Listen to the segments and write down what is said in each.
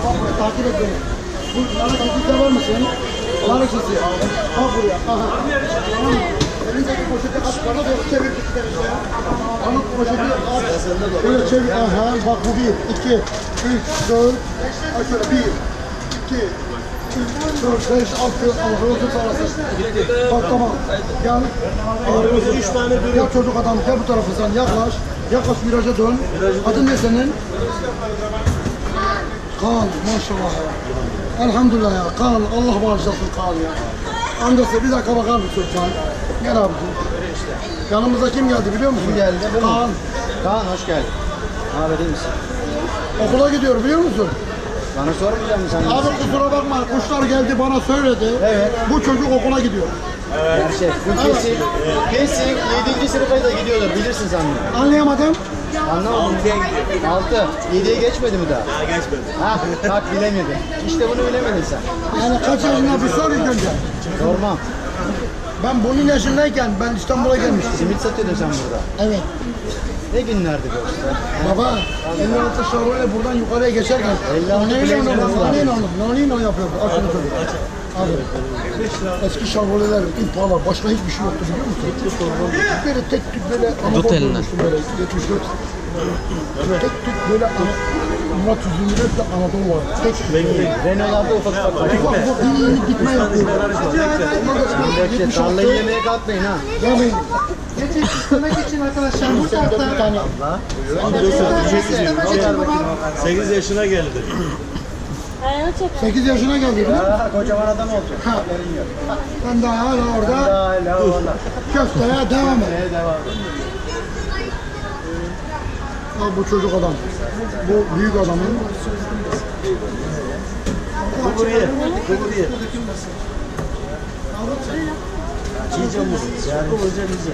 Takip et beni. Bu nar ekşisi sever misin? Nar ekşisi. Bak buraya. Aha. Tamam mı? Elindeki poşeti aç, bana doğru çevir bir kere şeye. Bana poşeti aç. Şöyle çevir. Aha. Bak bu 1, 2, 3, 4. Aç şöyle 1, 2, 3, 4, 5, 6. Allah'ın sağlasın. Bak tamam. Gel. 3 tane dürüm. Gel çocuk adam, gel bu tarafa sen yaklaş. Yaklaş viraja dön. Adın ne senin? Kaan, maşallah ya. Elhamdülillah ya. Kaan, Allah bağışlasın Kaan ya. Amcası bir dakika bakar mısın Kaan? Gel abicim. Yanımıza kim geldi biliyor musun? Kim geldi? Kaan. Kaan hoş geldin. Abi değil misin? Okula gidiyor biliyor musun? Bana sormayacak mısın sen? Abi kusura bakma, kuşlar geldi bana söyledi. Evet. Bu çocuk okula gidiyor. Gerçek. Bu kesin 7. sınıfa da gidiyordur. Bilirsin sen bunu. Anlayamadım. Anlamadım. 6. 7'ye geçmedi mi daha? Daha geçmedi. Ha, bak bilemedin. İşte bunu bilemedin sen. Yani kaç yaşında bir sor ilk önce. Sormam. Ben bunun yaşındayken ben İstanbul'a gelmiştim. Simit satıyordun sen burada. Evet. Ne günlerdi bu işte? Baba 56 şarjıyla buradan yukarıya geçerken 56 nonino yapıyordu. Aç şunu çocuk. Abi. Eski şarjörler, impalar, başka hiçbir şey yoktu biliyor musun? Böyle tek tük böyle Anadolu görmüştüm böyle 74. Tek tük böyle Murat Üzümlü'yle Anadolu var. Tek tük. Renault'larda ufak ufak. Ufak ufak iyi gitme yapıyor. Bekle, tarlayı yemeye kalkmayın ha. Yemeyin. Geçmek için arkadaşlar bu tarafta. Bir tane. 8 yaşına geldi. 8 yaşına geldi değil mi? Ha, kocaman adam oldu. Ben daha hala orada Hala orada. köfteye devam et. Neye devam et? Al bu çocuk adam. Bu büyük adamın. Kuburiye. Kuburiye. Çiğce mısın? Yani kuburiye bize.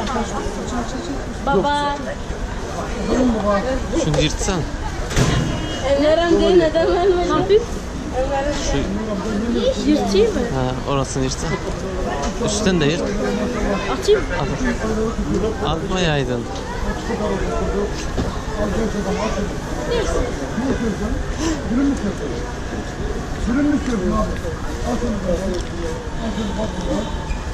Baba. Şunu yırtsan. Evlerim değil neden vermedin? Hafif. Yırtayım mı? Ha, orasını yırtsan. Üstten de yırt. Açayım. Atmayaydın. Sürün mü sürün abi? Al şunu böyle. Al şunu bak buraya.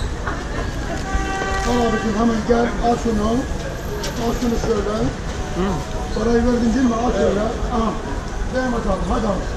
Al abicim hemen gel. Al şunu. Al şunu şöyle. Parayı verdin değil mi? Al şöyle. Aha. Devam et abi. Hadi abi.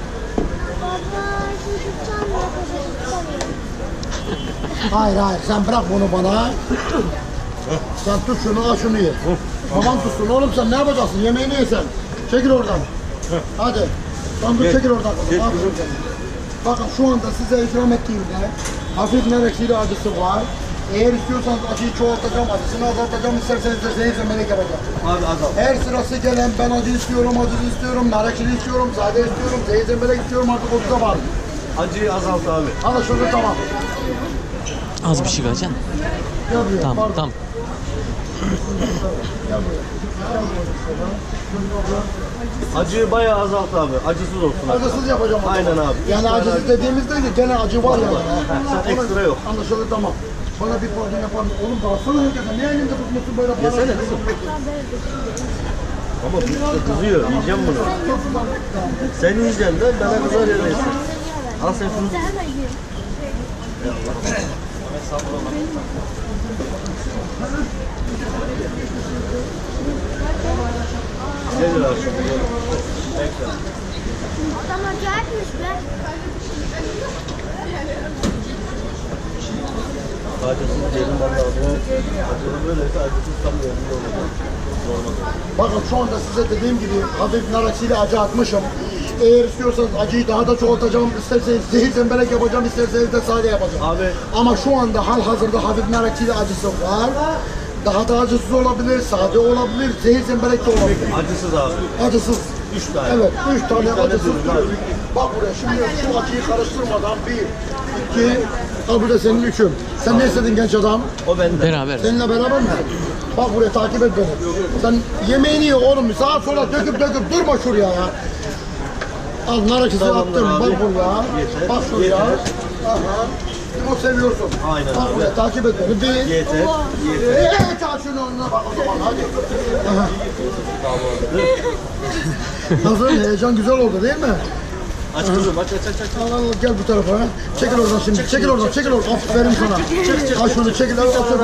Hayır hayır sen bırak bunu bana. Sen tut şunu al şunu ye. Baban tutsun oğlum sen ne yapacaksın? Yemeğini ye sen. Çekil oradan. Hadi. Sen dur çekil oradan. Bakın şu anda size ikram ettiğimde hafif nar eksiği acısı var. Eğer istiyorsanız acıyı çoğaltacağım, acısını azaltacağım, isterseniz de zehir zemelek yapacağım. Abi azalt. Her sırası gelen ben acı istiyorum, acılı istiyorum, nar ekşili istiyorum, sade istiyorum, zehir zemelek istiyorum artık o size var. Acıyı azalt abi. Anlaşıldı tamam. Az bir şey vereceksin. Gel buraya. Tamam, pardon. tamam. Acıyı bayağı azalt abi. Acısız olsun. Abi. Acısız yapacağım. Aynen abi. Yani acısız dediğimizde de gene acı var yani. Sen ekstra yok. Anlaşıldı tamam. Bana bir porsiyon yapar mısın? Oğlum dağıtsana herkese. Ne elinde tutmuyorsun böyle para? Yesene kızım. Ama kızıyor. Yiyeceğim bunu. Sen yiyeceksin de bana kızar yerlesin. Al sen şunu. Nedir abi? Adam acayipmiş be. Acısız diyelim vallahi. Acılı böyleyse acısız tam yerinde olacak. Bakın şu anda size dediğim gibi hafif nar eksiğiyle acı atmışım. Eğer istiyorsanız acıyı daha da çoğaltacağım, isterseniz zehir zemberek yapacağım, isterseniz de sade yapacağım. Abi. Ama şu anda hal hazırda hafif nar eksiğiyle acısı var. Daha da acısız olabilir, sade olabilir, zehir zemberek de olabilir. Acısız abi. Acısız. 3 tane. Evet, 3 tane acısız. dürüm abi. Bak buraya şimdi şu acıyı karıştırmadan 1, 2, al burada senin 3'ün. Sen ne istedin genç adam? O bende. Beraber. Seninle beraber mi? Bak buraya takip et beni. Sen yemeğini ye oğlum. Sağa sola döküp durma şuraya ya. Al nar ekşisi attım. abi. Bak buraya. Yeter. Bak şuraya. Yeter. Aha. Limon seviyorsun. Aynen Bak abi. buraya takip et beni. Bir. Yeter. Aç şunu önüne bak o zaman hadi. Aha. Nasıl? Heyecan güzel oldu değil mi? Aç kızım aç. Al al gel bu tarafa. Çekil oradan şimdi. Çekil oradan. Aferin sana. Al şunu çekil. Al otur.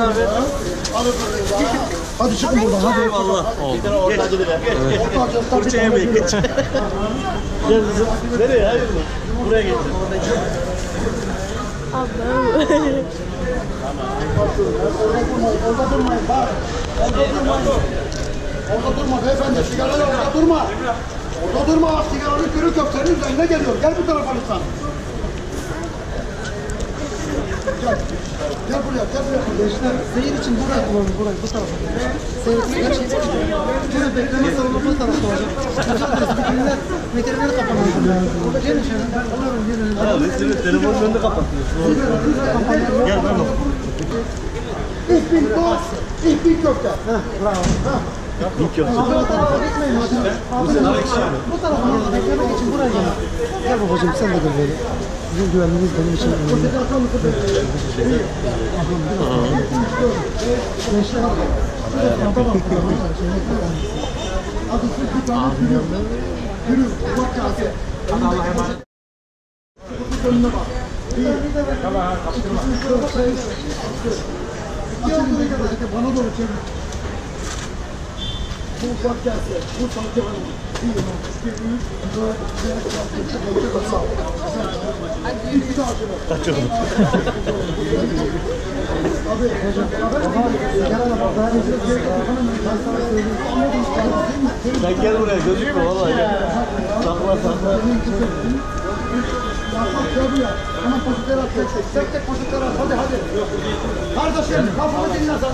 Hadi çıkın buradan hadi. Eyvallah. Geç. Fırça yemeyin Geç. Gel kızım. Nereye? Hayır mı? Buraya geç. Orada durmayın bak. Orada durma beyefendi. Sigaralar orada durma. Orada durma bak sigaranın kırık yok. Senin üzerine geliyor. Gel bu tarafa lütfen. Gel buraya. Gençler seyir için burayı kullanın, burayı, bu tarafa. Seyir için şöyle bekleme salonu bu tarafta olacak. Veteriner kapanıyor. Gelin şöyle. Onların birine. Ya resmi telefonun önünde kapatıyorsun. Gel ben bak. Ich bin Boss. Ich bin Köfte. Bravo. İlk yok. Abi o tarafa gitmeyin hocam. Bu tarafa gelin, beklemek için buraya gelin. Gel babacığım sen de gel böyle. Sizin güvenliğiniz benim için önemli. Gençler abi. Hadi siz bir tane yürü. Bak kase. Hadi Allah'a emanet. Önüne bak. Bana doğru çevir. Bu ufak kase. Bu salça var. Sen gel buraya gözükme vallahi gel. Sakla. Hemen poşetleri at. Tek poşetleri at. Hadi. Kardeşim kafamı dinle sen.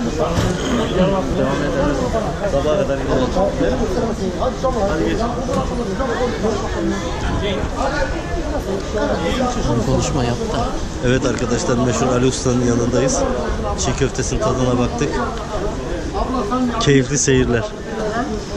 Sabaha kadar gidelim. Hadi çabuk. Konuşma yaptı. Evet arkadaşlar meşhur Ali Usta'nın yanındayız. Çiğ köftesinin tadına baktık. Keyifli seyirler.